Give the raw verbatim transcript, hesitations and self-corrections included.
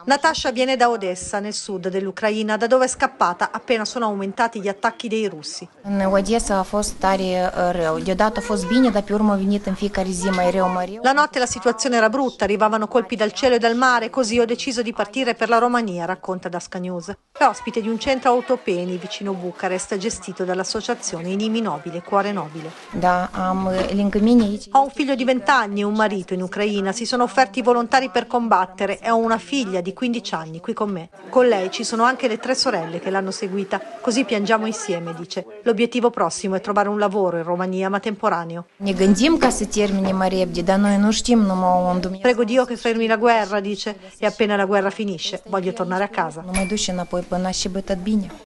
Natasha viene da Odessa, nel sud dell'Ucraina, da dove è scappata appena sono aumentati gli attacchi dei russi. În Odessa a fost tare rău. Deodată a fost bine, dar pe urmă a venit în fiecare zi mai rău, mai rău. La notte la situazione era brutta, arrivavano colpi dal cielo e dal mare, così ho deciso di partire per la Romania, racconta Dasca News. È ospite di un centro autopeni vicino Bucarest, gestito dall'associazione Inimi Nobile, Cuore Nobile. Da, am lângă mine aici. Ho un figlio di vent'anni e un marito in Ucraina, si sono offerti volontari per combattere e ho una figlia di quindici anni qui con me. Con lei ci sono anche le tre sorelle che l'hanno seguita, così piangiamo insieme, dice. L'obiettivo prossimo è trovare un lavoro in Romania, ma temporaneo. Ne gândim ca să termine mai repede, dar noi nu știm numai unde. Prego Dio che fermi la guerra, dice, e appena la guerra finisce voglio tornare a casa. Nu mai duce înapoi până și bătăt bine.